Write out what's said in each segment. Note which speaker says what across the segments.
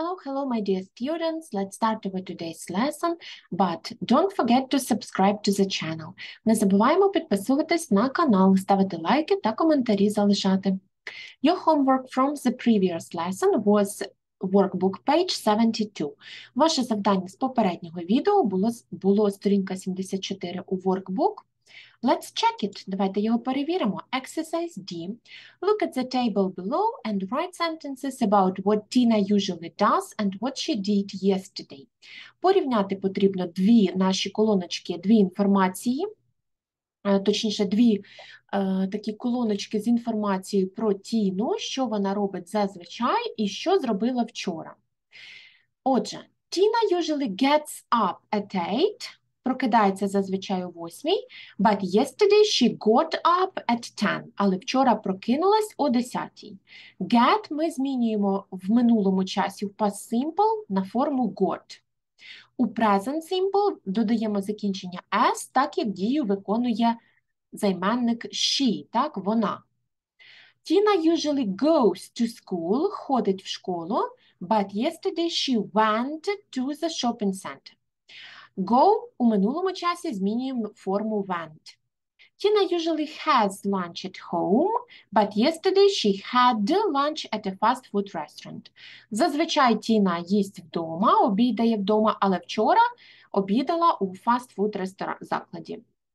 Speaker 1: Hello, my dear students. Let's start with today's lesson, but don't forget to subscribe to the channel. Не забуваємо підписуватись на канал, ставити лайки та коментарі залишати. Your homework from the previous lesson was workbook page 72. Ваше завдання з попереднього відео було сторінка 74 у workbook. Let's check it. Давайте його перевіримо. Exercise D. Look at the table below and write sentences about what Tina usually does and what she did yesterday. Порівняти потрібно дві наші колоночки, дві інформації, точніше, дві такі колоночки з інформацією про Тіну, що вона робить зазвичай і що зробила вчора. Отже, Tina usually gets up at 8. Прокидається зазвичай о 8, but yesterday she got up at 10, але вчора прокинулась о 10. Get ми змінюємо в минулому часі в past simple на форму got. У present simple додаємо закінчення s, так як дію виконує займенник she, так, вона. Tina usually goes to school, ходить в школу, but yesterday she went to the shopping center. Go у минулому часі змінюємо форму went. Tina usually has lunch at home, but yesterday she had lunch at a fast food restaurant. Зазвичай Тіна їсть вдома, обідає вдома, але вчора обідала у фастфуд закладі.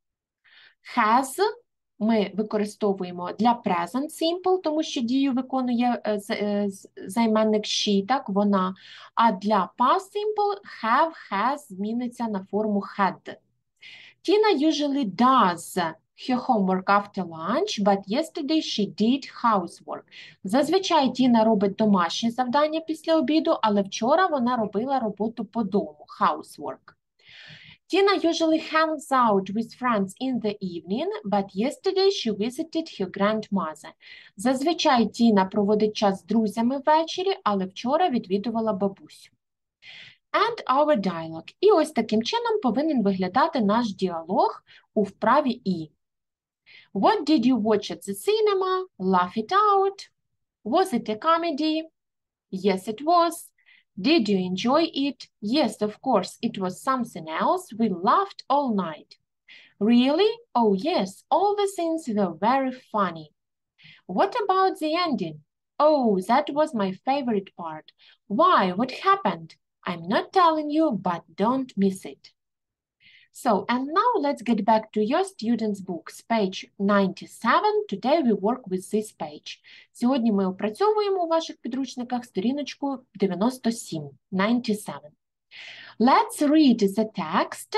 Speaker 1: Has ми використовуємо для present simple, тому що дію виконує займенник she, так, вона. А для past simple have, has зміниться на форму had. Tina usually does her homework after lunch, but yesterday she did housework. Зазвичай Тіна робить домашні завдання після обіду, але вчора вона робила роботу по дому, housework. Tina usually hangs out with friends in the evening, but yesterday she visited her grandmother. Зазвичай Тіна проводить час з друзями ввечері, але вчора відвідувала бабусю. And our dialogue. І ось таким чином повинен виглядати наш діалог у вправі І. What did you watch at the cinema? Laugh it out. Was it a comedy? Yes, it was. Did you enjoy it? Yes, of course, it was something else. We laughed all night. Really? Oh, yes, all the scenes were very funny. What about the ending? Oh, that was my favorite part. Why? What happened? I'm not telling you, but don't miss it. So, and now let's get back to your students' books, page 97. Today we work with this page. Сьогодні ми опрацьовуємо у ваших підручниках сторіночку 97, 97. Let's read the text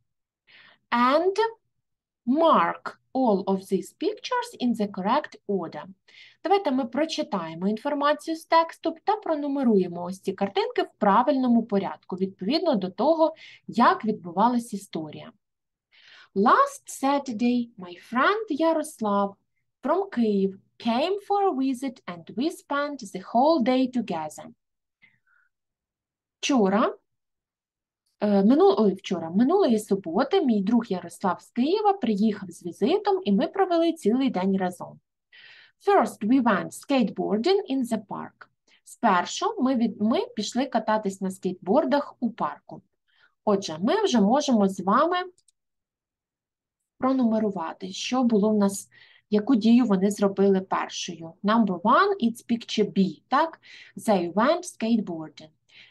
Speaker 1: and mark all of these pictures in the correct order. Давайте ми прочитаємо інформацію з тексту та пронумеруємо ось ці картинки в правильному порядку, відповідно до того, як відбувалась історія. Last Saturday, my friend Yaroslav from Kyiv came for a visit and we spent the whole day together. Минулої суботи мій друг Ярослав з Києва приїхав з візитом і ми провели цілий день разом. First, we went skateboarding in the park. Спершу ми пішли кататись на скейтбордах у парку. Отже, ми вже можемо з вами пронумерувати, що було в нас, яку дію вони зробили першою. Number one, it's picture B, так? They went skateboarding.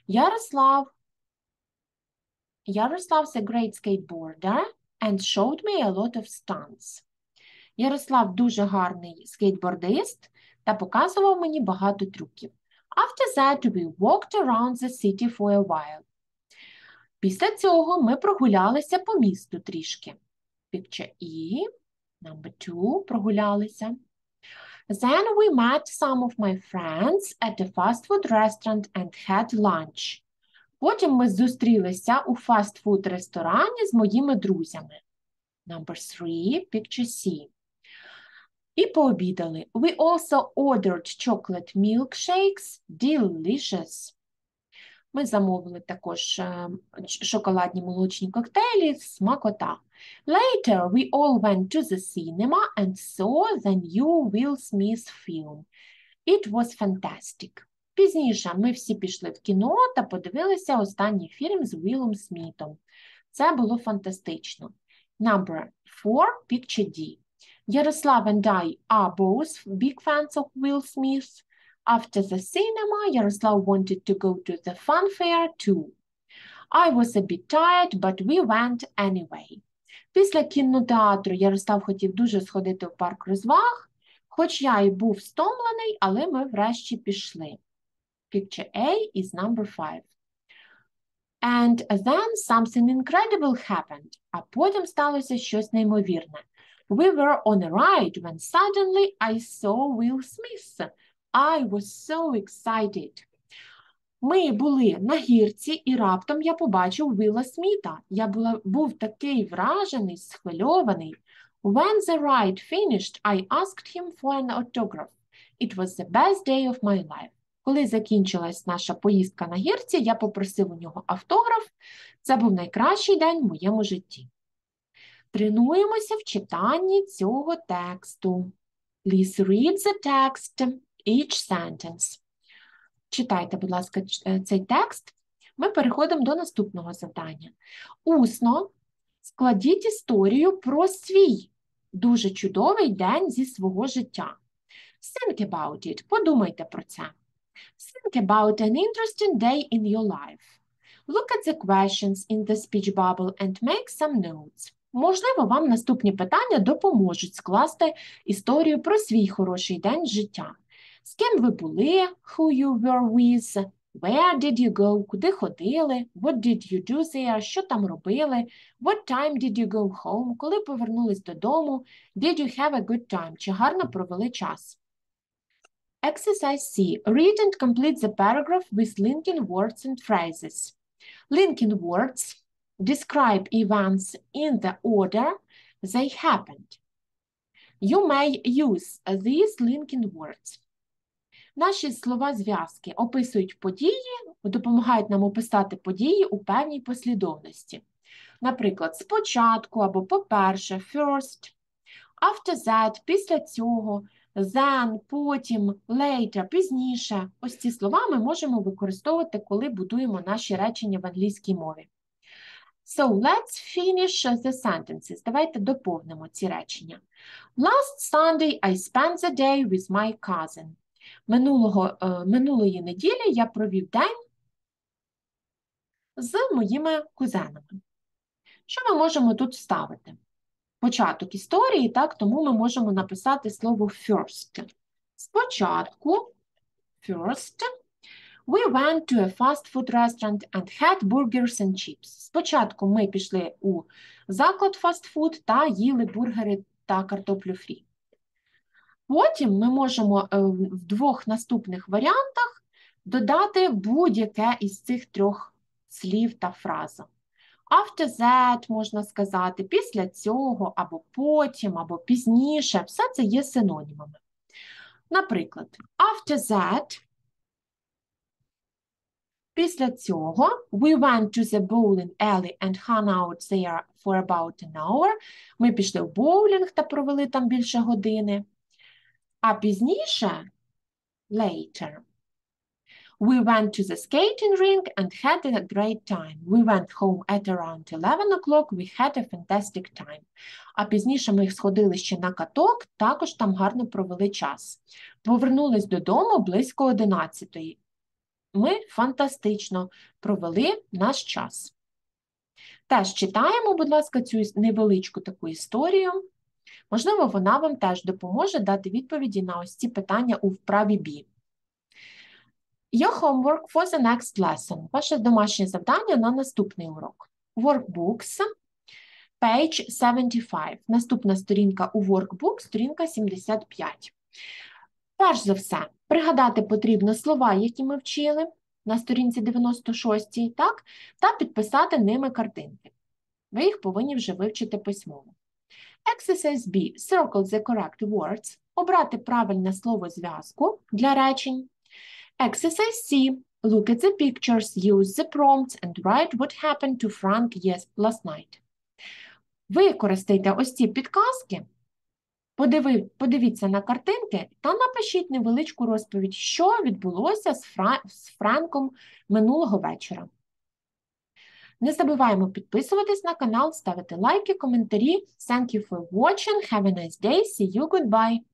Speaker 1: Yaroslav is a great skateboarder and showed me a lot of stunts. Ярослав дуже гарний скейтбордист та показував мені багато трюків. After that, we walked around the city for a while. Після цього ми прогулялися по місту трішки. Picture E, number 2, прогулялися. Then we met some of my friends at a fast food restaurant and had lunch. Потім ми зустрілися у фастфуд-ресторані з моїми друзями. Number 3, picture C. І пообідали. We also ordered chocolate milkshakes. Delicious. Ми замовили також шоколадні молочні коктейлі, смакота. Later, we all went to the cinema and saw the new Will Smith film. It was fantastic. Пізніше ми всі пішли в кіно та подивилися останній фільм з Уіллом Смітом. Це було фантастично. Number 4, picture D. Yaroslav and I are both big fans of Will Smith. After the cinema, Yaroslav wanted to go to the fun fair too. I was a bit tired, but we went anyway. Після кінотеатру Ярослав хотів дуже сходити в парк розваг, хоч я і був стомлений, але ми врешті пішли. Picture A is number 5. And then something incredible happened. А потім сталося щось неймовірне. We were on a ride when suddenly I saw Will Smith. I was so excited. Ми були на гірці, і раптом я побачив Вілла Сміта. Я був такий вражений, схвильований. When the ride finished, I asked him for an autograph. It was the best day of my life. Коли закінчилась наша поїздка на гірці, я попросив у нього автограф. Це був найкращий день в моєму житті. Тренуємося в читанні цього тексту. Please read the text, each sentence. Читайте, будь ласка, цей текст. Ми переходимо до наступного завдання. Усно складіть історію про свій дуже чудовий день зі свого життя. Think about it. Подумайте про це. Think about an interesting day in your life. Look at the questions in the speech bubble and make some notes. Можливо, вам наступні питання допоможуть скласти історію про свій хороший день з життя. З ким ви були, who you were with, where did you go, куди ходили, what did you do there, що там робили, what time did you go home, коли повернулись додому, did you have a good time, чи гарно провели час. Exercise C. Read and complete the paragraph with linking words and phrases. Linking words describe events in the order they happened. You may use these linking words. Наші слова-зв'язки описують події, допомагають нам описати події у певній послідовності. Наприклад, спочатку або по-перше, first, after that, після цього, then, потім, later, пізніше. Ось ці слова ми можемо використовувати, коли будуємо наші речення в англійській мові. So, let's finish the sentences. Давайте доповнимо ці речення. Last Sunday I spent the day with my cousin. Минулої неділі я провів день з моїми кузенами. Що ми можемо тут вставити? Початок історії, так, тому ми можемо написати слово first. Спочатку, first, we went to a fast food restaurant and had burgers and chips. Спочатку ми пішли у заклад фастфуд та їли бургери та картоплю фрі. Потім ми можемо в двох наступних варіантах додати будь-яке із цих трьох слів та фраза. After that можна сказати, після цього, або потім, або пізніше. Все це є синонімами. Наприклад, after that, після цього, we went to the bowling alley and hung out there for about an hour. Ми пішли в боулінг та провели там більше години. А пізніше, later, we went to the skating rink and had a great time. We went home at around 11 o'clock. We had a fantastic time. А пізніше ми сходили ще на каток, також там гарно провели час. Повернулись додому близько 11-ї. Ми фантастично провели наш час. Теж читаємо, будь ласка, цю невеличку таку історію. Можливо, вона вам теж допоможе дати відповіді на ось ці питання у вправі B. Your homework for the next lesson. Ваше домашнє завдання на наступний урок. Workbooks, page 75. Наступна сторінка у workbook, сторінка 75. Перш за все, пригадати потрібно слова, які ми вчили на сторінці 96, так? Та підписати ними картинки. Ви їх повинні вже вивчити письмово. Exercise B. Circle the correct words. Обрати правильне слово-зв'язку для речень. Exercise C. Look at the pictures, use the prompts and write what happened to Frank last night. Використайте ось ці підказки Подивіться на картинки та напишіть невеличку розповідь, що відбулося з Френком минулого вечора. Не забуваємо підписуватись на канал, ставити лайки, коментарі. Thank you for watching. Have a nice day. See you. Goodbye.